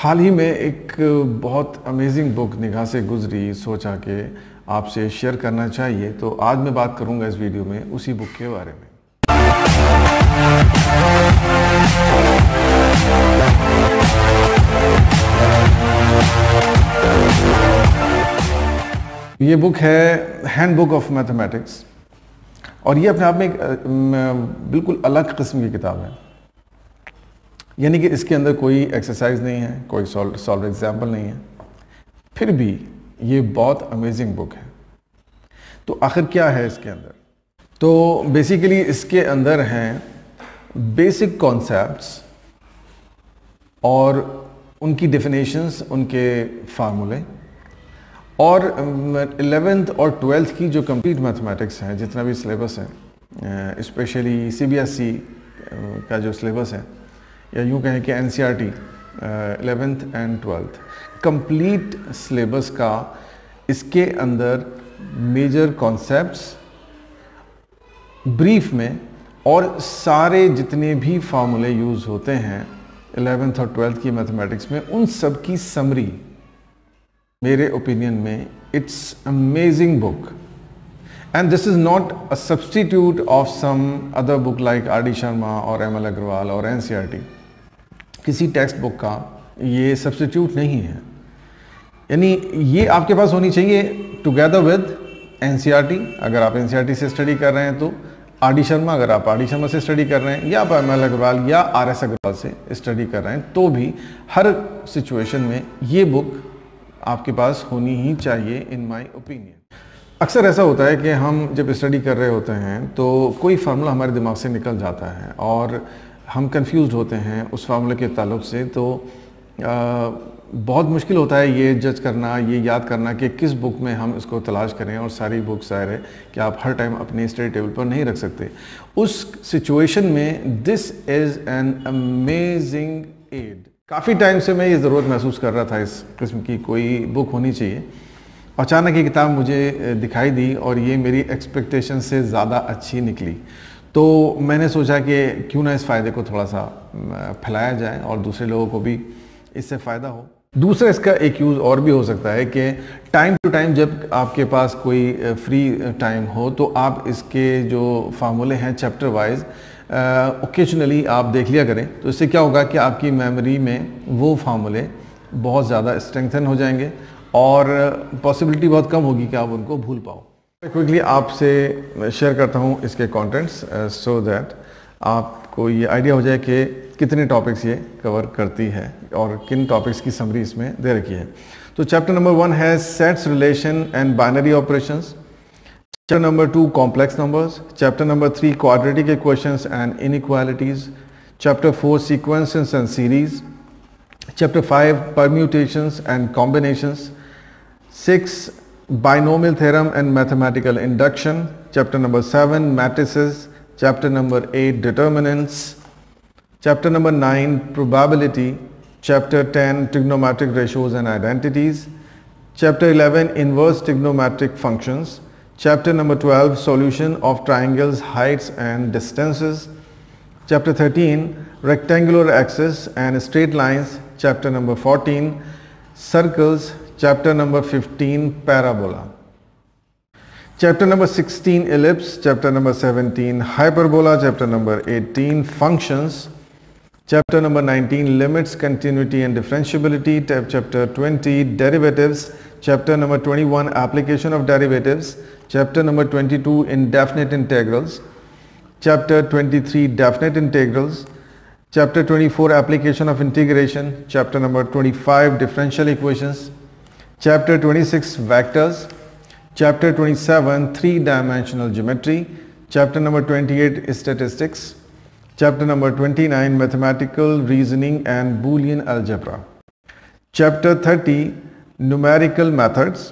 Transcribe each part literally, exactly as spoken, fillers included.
हाल ही में एक बहुत अमेजिंग बुक निगाह से गुजरी, सोचा कि आपसे शेयर करना चाहिए, तो आज मैं बात करूंगा इस वीडियो में उसी बुक के बारे में। ये बुक है हैंडबुक ऑफ मैथमेटिक्स और ये अपने आप में एक बिल्कुल अलग किस्म की किताब है। यानी कि इसके अंदर कोई एक्सरसाइज नहीं है, कोई सॉल्व सॉल्व एग्जाम्पल नहीं है, फिर भी ये बहुत अमेजिंग बुक है। तो आखिर क्या है इसके अंदर? तो बेसिकली इसके अंदर हैं बेसिक कॉन्सेप्ट्स और उनकी डेफिनेशंस, उनके फार्मूले, और इलेवेंथ और ट्वेल्थ की जो कंप्लीट मैथमेटिक्स है, जितना भी सिलेबस है, specially C B S E का जो सिलेबस है, या यूँ कहें कि N C are T eleventh and twelfth complete syllabus का इसके अंदर मेजर कॉन्सेप्ट्स ब्रीफ में, और सारे जितने भी फार्मूले यूज़ होते हैं इलेवेंथ और ट्वेल्थ की मैथमेटिक्स में, उन सब की समरी मेरे ओपिनियन में it's amazing book. And this is not a substitute of some other book like R D Sharma और एम एल अग्रवाल और एन सी आर टी। किसी टेक्स्ट बुक का ये सब्सटीट्यूट नहीं है। यानी ये आपके पास होनी चाहिए together with N C are R. अगर आप N C are R T study कर रहे हैं तो आर डी शर्मा, अगर आप आर डी शर्मा से स्टडी कर रहे हैं, या आप एम एल अग्रवाल या आर एस अग्रवाल से स्टडी कर रहे हैं, तो भी हर सिचुएशन में ये बुक आपके पास होनी ही चाहिए इन माय ओपिनियन। अक्सर ऐसा होता है कि हम जब स्टडी कर रहे होते हैं तो कोई फार्मूला हमारे दिमाग से निकल जाता है और हम कंफ्यूज्ड होते हैं उस फार्मूले के ताल्लुक से। तो आ, बहुत मुश्किल होता है ये जज करना, ये याद करना कि किस बुक में हम इसको तलाश करें, और सारी बुक ज़ाहिर है कि आप हर टाइम अपने स्टडी टेबल पर नहीं रख सकते। उस सिचुएशन में this is an amazing aid. काफ़ी टाइम से मैं ये ज़रूरत महसूस कर रहा था इस किस्म की कोई बुक होनी चाहिए। अचानक ये किताब मुझे दिखाई दी और ये मेरी एक्सपेक्टेशन से ज़्यादा अच्छी निकली। तो मैंने सोचा कि क्यों ना इस फ़ायदे को थोड़ा सा फैलाया जाए और दूसरे लोगों को भी इससे फ़ायदा हो। दूसरा इसका एक यूज़ और भी हो सकता है कि टाइम टू टाइम जब आपके पास कोई फ्री टाइम हो तो आप इसके जो फार्मूले हैं चैप्टर वाइज ओकेजनली आप देख लिया करें। तो इससे क्या होगा कि आपकी मेमोरी में वो फार्मूले बहुत ज़्यादा स्ट्रेंथन हो जाएंगे और पॉसिबिलिटी बहुत कम होगी कि आप उनको भूल पाओ। क्विकली आपसे शेयर करता हूँ इसके कंटेंट्स सो दैट आपको ये आइडिया हो जाए कि कितने टॉपिक्स ये कवर करती है और किन टॉपिक्स की समरी इसमें दे रखी है। तो चैप्टर नंबर वन है sets, relation and binary operations. Chapter number two complex numbers. Chapter number three quadratic equations and inequalities. Chapter four sequences and series. Chapter five permutations and combinations. Six binomial theorem and mathematical induction. Chapter number seven matrices. Chapter number eight determinants. Chapter number nine probability. Chapter ten trigonometric ratios and identities. Chapter eleven inverse trigonometric functions. Chapter number twelve solution of triangles, heights and distances. Chapter thirteen rectangular axis and straight lines. Chapter number fourteen circles. Chapter number fifteen parabola. Chapter number sixteen ellipse. Chapter number seventeen hyperbola. Chapter number eighteen functions. Chapter number nineteen limits, continuity and differentiability. Chapter twenty derivatives. Chapter number twenty-one application of derivatives. Chapter number twenty-two indefinite integrals. Chapter twenty-three definite integrals. Chapter twenty-four application of integration. Chapter number twenty-five differential equations. Chapter twenty-six vectors. Chapter twenty-seven three-dimensional geometry. Chapter number twenty-eight statistics. Chapter number twenty-nine mathematical reasoning and Boolean algebra. Chapter thirty numerical methods.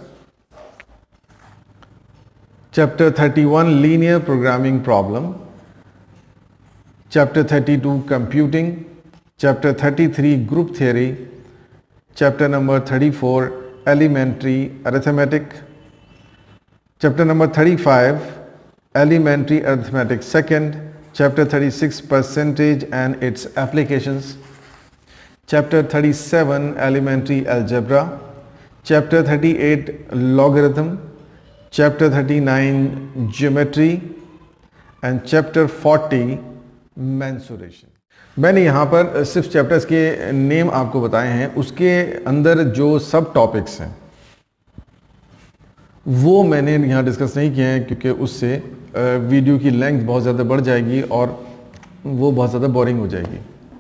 Chapter thirty-one linear programming problem. Chapter thirty-two computing. Chapter thirty-three group theory. Chapter number thirty-four elementary arithmetic. Chapter number thirty-five elementary arithmetic second. Chapter thirty-six percentage and its applications. Chapter thirty seven elementary algebra, chapter thirty eight logarithm, chapter thirty nine geometry and chapter forty mensuration. मैंने यहाँ पर सिर्फ chapters के name आपको बताए हैं, उसके अंदर जो सब टॉपिक्स हैं वो मैंने यहाँ डिस्कस नहीं किए हैं क्योंकि उससे वीडियो की लेंथ बहुत ज़्यादा बढ़ जाएगी और वो बहुत ज़्यादा बोरिंग हो जाएगी।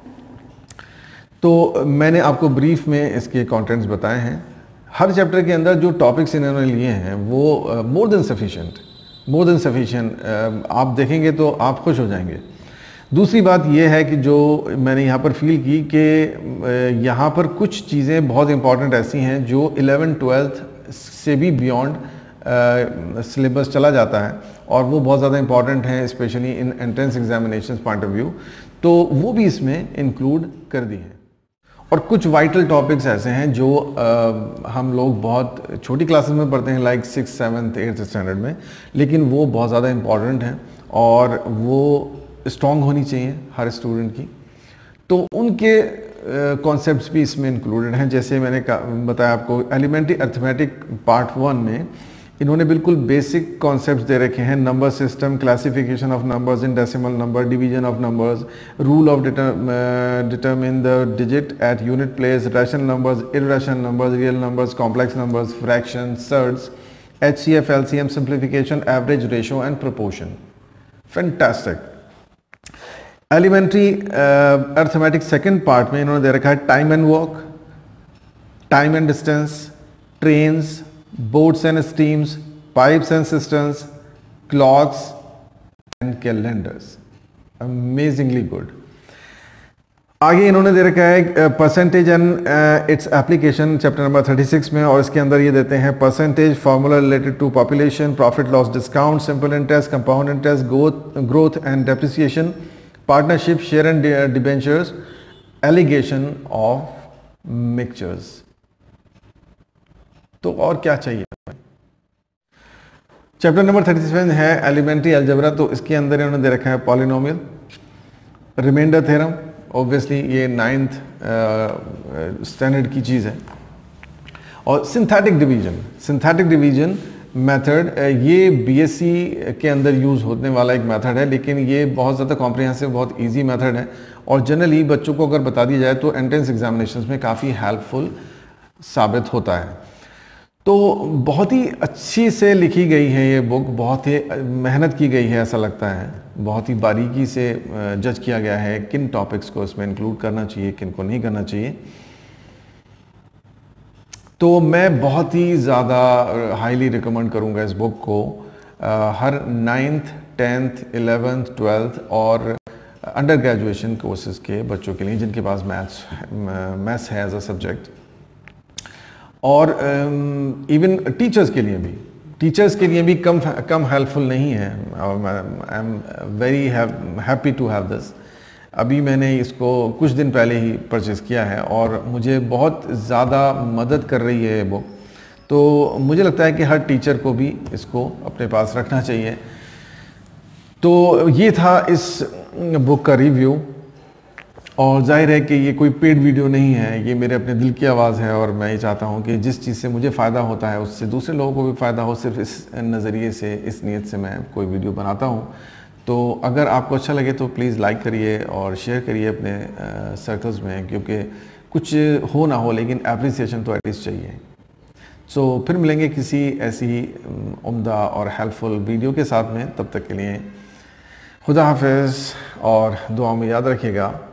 तो मैंने आपको ब्रीफ में इसके कंटेंट्स बताए हैं। हर चैप्टर के अंदर जो टॉपिक्स इन्होंने लिए हैं वो more than sufficient more than sufficient आप देखेंगे तो आप खुश हो जाएंगे। दूसरी बात यह है कि जो मैंने यहाँ पर फील की कि यहाँ पर कुछ चीज़ें बहुत इंपॉर्टेंट ऐसी हैं जो इलेवन ट्वेल्थ से भी बियॉन्ड सिलेबस चला जाता है और वो बहुत ज़्यादा इंपॉर्टेंट हैं, specially in entrance examination point of view, तो वो भी इसमें इंक्लूड कर दी हैं। और कुछ वाइटल टॉपिक्स ऐसे हैं जो आ, हम लोग बहुत छोटी क्लासेस में पढ़ते हैं, like six seventh eighth standard में, लेकिन वो बहुत ज़्यादा इंपॉर्टेंट हैं और वो स्ट्रॉन्ग होनी चाहिए हर स्टूडेंट की। तो उनके कॉन्सेप्ट्स uh, भी इसमें इंक्लूडेड हैं। जैसे मैंने बताया आपको, एलिमेंट्री अर्थमेटिक पार्ट वन में इन्होंने बिल्कुल बेसिक कॉन्सेप्ट्स दे रखे हैं। Number system, classification of numbers in decimal number, division of numbers, rule of determine the digit at unit place, rational numbers, irrational numbers, real numbers, complex numbers, fraction, surds, H C F, L C M, simplification, average, ratio and proportion. Fantastic. Elementary arithmetic second part में इन्होंने दे रखा है time and work, time and distance, trains, boats and streams, pipes and cisterns, clocks and calendars. Amazingly good. आगे इन्होंने दे रखा है percentage and its application, chapter number thirty six में, और इसके अंदर ये देते हैं percentage, formula related to population, profit loss discount, simple interest, compound interest, growth growth and depreciation, partnership, share and debentures, alligation of mixtures. तो और क्या चाहिए। चैप्टर नंबर थर्टी सेवन है एलिमेंट्री अलजेब्रा, तो इसके अंदर इन्होंने दे रखा है पॉलिनोमियल, रिमाइंडर थ्योरम, ऑब्वियसली ये नाइन्थ स्टैंडर्ड की चीज़ है, और synthetic division. Synthetic division method ये बीएससी के अंदर यूज़ होने वाला एक मेथड है, लेकिन ये बहुत ज़्यादा कॉम्प्रिहेंसिव, बहुत इजी मेथड है और जनरली बच्चों को अगर बता दिया जाए तो एंट्रेंस एग्जामिनेशंस में काफ़ी हेल्पफुल साबित होता है। तो बहुत ही अच्छी से लिखी गई है ये बुक, बहुत ही मेहनत की गई है, ऐसा लगता है बहुत ही बारीकी से जज किया गया है किन टॉपिक्स को इसमें इंक्लूड करना चाहिए, किन को नहीं करना चाहिए। तो मैं बहुत ही ज़्यादा हाईली रिकमेंड करूँगा इस बुक को आ, हर नाइन्थ, टेंथ, इलेवेंथ, ट्वेल्थ और अंडर ग्रेजुएशन कोर्सेज के बच्चों के लिए जिनके पास मैथ्स मैथ्स है एज अ सब्जेक्ट, और इवन um, टीचर्स के लिए भी टीचर्स के लिए भी कम कम हेल्पफुल नहीं है। I am very happy to have this. अभी मैंने इसको कुछ दिन पहले ही परचेज़ किया है और मुझे बहुत ज़्यादा मदद कर रही है ये बुक। तो मुझे लगता है कि हर टीचर को भी इसको अपने पास रखना चाहिए। तो ये था इस बुक का रिव्यू, और जाहिर है कि ये कोई पेड वीडियो नहीं है, ये मेरे अपने दिल की आवाज़ है और मैं ये चाहता हूँ कि जिस चीज़ से मुझे फ़ायदा होता है उससे दूसरे लोगों को भी फ़ायदा हो। सिर्फ इस नज़रिए से, इस नीयत से मैं कोई वीडियो बनाता हूँ। तो अगर आपको अच्छा लगे तो प्लीज़ लाइक करिए और शेयर करिए अपने सर्कल्स में, क्योंकि कुछ हो ना हो लेकिन एप्रिसिएशन तो एटलीस्ट चाहिए। सो so, फिर मिलेंगे किसी ऐसी उम्दा और हेल्पफुल वीडियो के साथ में। तब तक के लिए खुदा हाफिज़ और दुआ में याद रखिएगा।